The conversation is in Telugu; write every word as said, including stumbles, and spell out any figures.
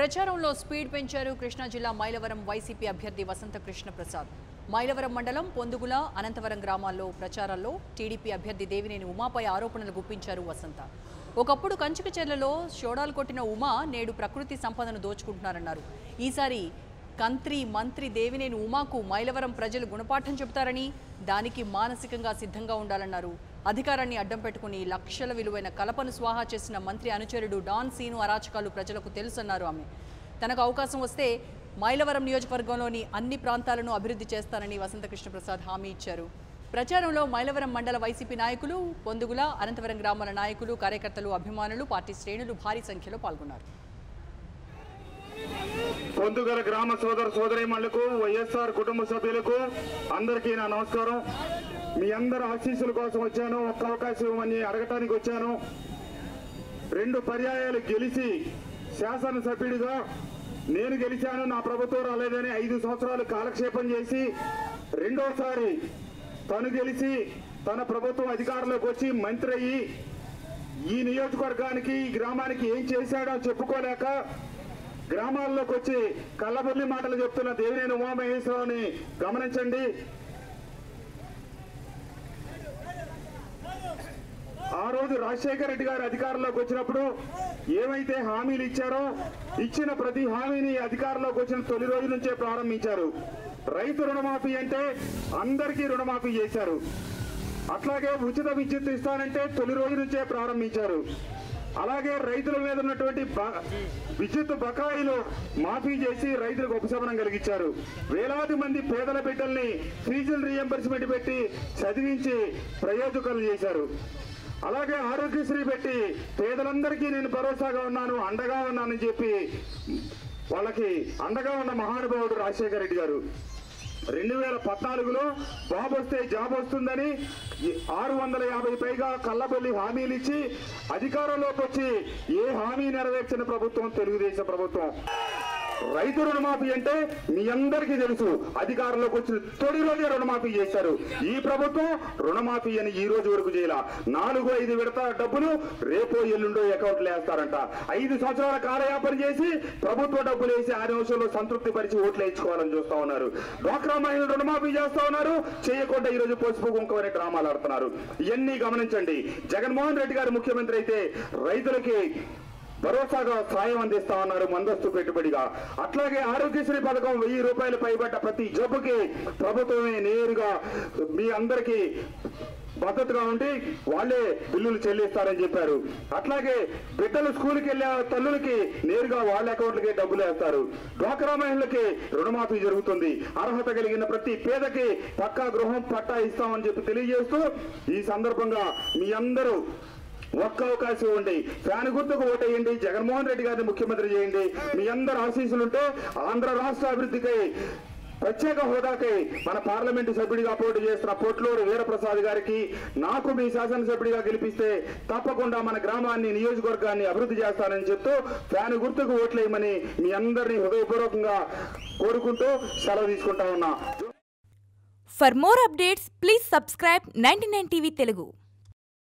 ప్రచారంలో స్పీడ్ పెంచారు కృష్ణా జిల్లా మైలవరం వైసీపీ అభ్యర్థి వసంత కృష్ణ ప్రసాద్. మైలవరం మండలం పొందుగుల అనంతవరం గ్రామాల్లో ప్రచారాల్లో టీడీపీ అభ్యర్థి దేవినేని ఉమాపై ఆరోపణలు గుప్పించారు వసంత. ఒకప్పుడు కంచుకచెర్లలో షోడాలు కొట్టిన ఉమా నేడు ప్రకృతి సంపదను దోచుకుంటున్నారన్నారు. ఈసారి కంత్రి మంత్రి దేవినేని ఉమాకు మైలవరం ప్రజలు గుణపాఠం చెబుతారని, దానికి మానసికంగా సిద్ధంగా ఉండాలన్నారు. అధికారాన్ని అడ్డం పెట్టుకుని లక్షల విలువైన కలపను స్వాహా చేసిన మంత్రి అనుచరుడు డాన్ సీను అరాచకాలు ప్రజలకు తెలుసన్నారు ఆమె. తనకు అవకాశం వస్తే మైలవరం నియోజకవర్గంలోని అన్ని ప్రాంతాలను అభివృద్ధి చేస్తానని వసంత కృష్ణ ప్రసాద్ హామీ ఇచ్చారు. ప్రచారంలో మైలవరం మండల వైసీపీ నాయకులు, పొందుగుల అనంతవరం గ్రామాల నాయకులు, కార్యకర్తలు, అభిమానులు, పార్టీ శ్రేణులు భారీ సంఖ్యలో పాల్గొన్నారు. పొందుగల గ్రామ సోదర సోదరీమణులకు, వైఎస్ఆర్ కుటుంబ సభ్యులకు అందరికీ నా నమస్కారం. మీ అందరి ఆశీస్సుల కోసం వచ్చాను. ఒక్క అవకాశం ఇవ్వమని అడగటానికి వచ్చాను. రెండు పర్యాయాలు గెలిచి శాసనసభ్యుడిగా నేను గెలిచాను, నా ప్రభుత్వం రాలేదని ఐదు సంవత్సరాలు కాలక్షేపం చేసి రెండోసారి తను గెలిచి తన ప్రభుత్వం అధికారంలోకి వచ్చి మంత్రి అయ్యి ఈ నియోజకవర్గానికి, ఈ గ్రామానికి ఏం చేశాడో చెప్పుకోలేక గ్రామాల్లోకి వచ్చి కళ్ళబొల్లి మాటలు చెప్తున్న దేవినేని ఉమామహేశ్వరరావుని గమనించండి. ఆ రోజు రాజశేఖర రెడ్డి గారు అధికారంలోకి వచ్చినప్పుడు ఏమైతే హామీలు ఇచ్చారో ఇచ్చిన ప్రతి హామీని అధికారంలోకి వచ్చిన తొలి రోజు నుంచే ప్రారంభించారు. రైతు రుణమాఫీ అంటే అందరికీ రుణమాఫీ చేశారు. అట్లాగే ఉచిత విద్యుత్ ఇస్తానంటే తొలి రోజు నుంచే ప్రారంభించారు. అలాగే రైతుల మీద ఉన్నటువంటి విద్యుత్ బకాయిలు మాఫీ చేసి రైతులకు ఉపశమనం కలిగించారు. వేలాది మంది పేదల బిడ్డల్ని ఫీజులు రీఎంబర్స్మెంట్ పెట్టి చదివించి ప్రయోజకులు చేశారు. అలాగే ఆరోగ్యశ్రీ పెట్టి పేదలందరికీ నేను భరోసాగా ఉన్నాను, అండగా ఉన్నానని చెప్పి వాళ్ళకి అండగా ఉన్న మహానుభావుడు రాజశేఖర రెడ్డి గారు. రెండు వేల పద్నాలుగులో బాబు వస్తే జాబ్ వస్తుందని ఆరు వందల యాభై పైగా కళ్ళబొల్లి హామీలు ఇచ్చి అధికారంలోకి వచ్చి ఏ హామీ నెరవేర్చిన ప్రభుత్వం తెలుగుదేశం ప్రభుత్వం. రైతు రుణమాఫీ అంటే మీ అందరికీ తెలుసు, అధికారంలోకి వచ్చిన తొలి రోజే రుణమాఫీ చేశారు. ఈ ప్రభుత్వం రుణమాఫీ అని ఈ రోజు వరకు చేయాల. నాలుగు ఐదు విడత డబ్బులు రేపో ఎల్లుండో అకౌంట్లు వేస్తారంట. ఐదు సంవత్సరాల కాలయాపన చేసి ప్రభుత్వ డబ్బులు వేసి ఆ నిమిషంలో సంతృప్తి పరిచి ఓట్లు వేయించుకోవాలని చూస్తా ఉన్నారు. డ్వాక్రా మహిళలు రుణమాఫీ చేస్తా ఉన్నారు, చేయకుండా ఈ రోజు పసుపు కుంకుమనే డ్రామాలు ఆడుతున్నారు. ఇవన్నీ గమనించండి. జగన్మోహన్ రెడ్డి గారు ముఖ్యమంత్రి అయితే రైతులకి భరోసాగా సాయం అందిస్తా ఉన్నారు ముందస్తు పెట్టుబడిగా. అట్లాగే ఆరోగ్యశ్రీ పథకం వెయ్యి రూపాయలు పైబడ్డ ప్రతి జబ్బుకి ప్రభుత్వమే నేరుగా మీ అందరికీ భద్రతగా ఉండి వాళ్లే బిల్లులు చెల్లిస్తారని చెప్పారు. అట్లాగే బిడ్డలు స్కూల్కి వెళ్ళే తల్లులకి నేరుగా వాళ్ళ అకౌంట్లకి డబ్బులు వేస్తారు. డ్వాక్రా మహిళలకి రుణమాఫీ జరుగుతుంది. అర్హత కలిగిన ప్రతి పేదకి పక్కా గృహం పట్టా ఇస్తామని చెప్పి తెలియజేస్తూ ఈ సందర్భంగా మీ అందరూ ఒక్క అవకాశం ఉండి ఫ్యాన్ గుర్తుకు ఓటేయండి, జగన్మోహన్ రెడ్డి గారిని ముఖ్యమంత్రి చేయండి. మీ అందరు ఆశీస్సులుంటే ఆంధ్ర రాష్ట్ర అభివృద్ధికై, ప్రత్యేక హోదాకై మన పార్లమెంటు సభ్యుడిగా పోటీ చేస్తున్న పొట్లూరు వీరప్రసాద్ గారికి, నాకు మీ శాసనసభ్యుడిగా గెలిపిస్తే తప్పకుండా మన గ్రామాన్ని, నియోజకవర్గాన్ని అభివృద్ధి చేస్తానని చెప్తూ ఫ్యాన్ గుర్తుకు ఓట్లేయమని మీ అందరినీ హృదయపూర్వకంగా కోరుకుంటూ సెలవు తీసుకుంటా ఉన్నా. For more updates please subscribe ninety nine TV Telugu.